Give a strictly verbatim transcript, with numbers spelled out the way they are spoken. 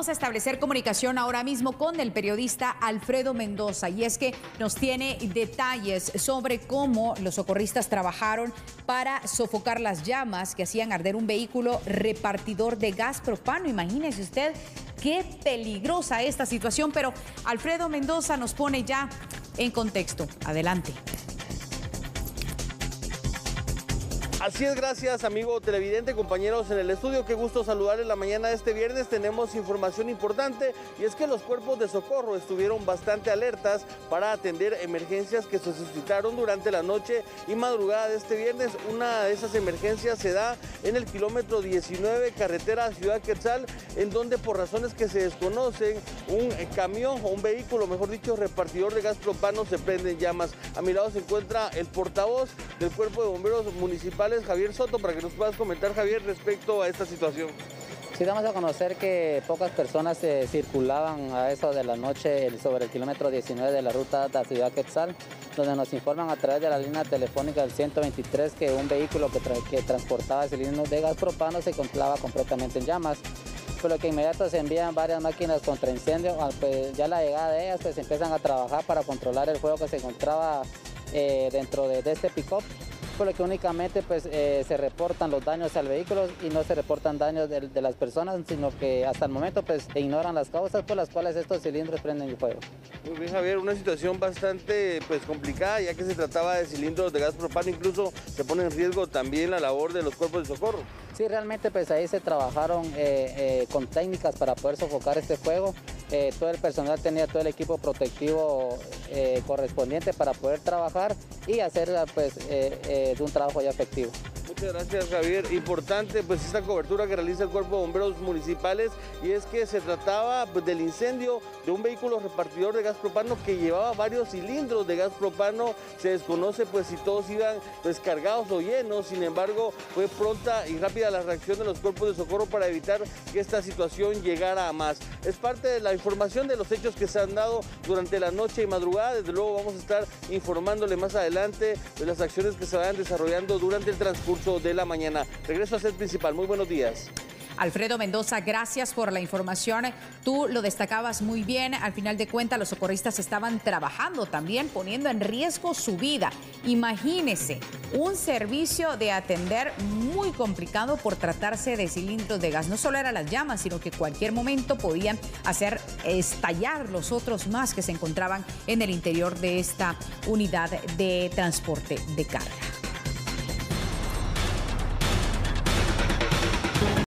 Vamos a establecer comunicación ahora mismo con el periodista Alfredo Mendoza, y es que nos tiene detalles sobre cómo los socorristas trabajaron para sofocar las llamas que hacían arder un vehículo repartidor de gas propano. Imagínese usted qué peligrosa esta situación, pero Alfredo Mendoza nos pone ya en contexto. Adelante. Así es, gracias amigo televidente, compañeros en el estudio, qué gusto saludar en la mañana de este viernes. Tenemos información importante y es que los cuerpos de socorro estuvieron bastante alertas para atender emergencias que se suscitaron durante la noche y madrugada de este viernes. Una de esas emergencias se da en el kilómetro diecinueve, carretera Ciudad Quetzal, en donde por razones que se desconocen, un camión o un vehículo, mejor dicho, repartidor de gas propano se prende en llamas. A mi lado se encuentra el portavoz del Cuerpo de Bomberos Municipales, Javier Soto, para que nos puedas comentar, Javier, respecto a esta situación. Sí, damos a conocer que pocas personas eh, circulaban a eso de la noche sobre el kilómetro diecinueve de la ruta de Ciudad Quetzal, donde nos informan a través de la línea telefónica del ciento veintitrés que un vehículo que, tra que transportaba cilindros de gas propano se encontraba completamente en llamas. Por lo que inmediato se envían varias máquinas contra incendio. Pues ya la llegada de ellas pues empiezan a trabajar para controlar el fuego que se encontraba eh, dentro de, de este pick-up, por lo que únicamente pues, eh, se reportan los daños al vehículo y no se reportan daños de, de las personas, sino que hasta el momento pues, se ignoran las causas por las cuales estos cilindros prenden el fuego. Muy bien, Javier, una situación bastante pues, complicada, ya que se trataba de cilindros de gas propano, incluso se pone en riesgo también la labor de los cuerpos de socorro. Sí, realmente pues ahí se trabajaron eh, eh, con técnicas para poder sofocar este fuego. Eh, todo el personal tenía todo el equipo protectivo eh, correspondiente para poder trabajar y hacer pues, eh, eh, de un trabajo ya efectivo. Muchas gracias, Javier. Importante pues esta cobertura que realiza el Cuerpo de Bomberos Municipales, y es que se trataba pues, del incendio de un vehículo repartidor de gas propano que llevaba varios cilindros de gas propano. Se desconoce pues si todos iban pues cargados o llenos, sin embargo fue pronta y rápida la reacción de los cuerpos de socorro para evitar que esta situación llegara a más. Es parte de la información de los hechos que se han dado durante la noche y madrugada. Desde luego vamos a estar informándole más adelante de las acciones que se vayan desarrollando durante el transcurso de la mañana. Regreso a Set Principal. Muy buenos días. Alfredo Mendoza, gracias por la información. Tú lo destacabas muy bien. Al final de cuentas, los socorristas estaban trabajando también, poniendo en riesgo su vida. Imagínese, un servicio de atender muy complicado por tratarse de cilindros de gas. No solo eran las llamas, sino que cualquier momento podían hacer estallar los otros más que se encontraban en el interior de esta unidad de transporte de carga.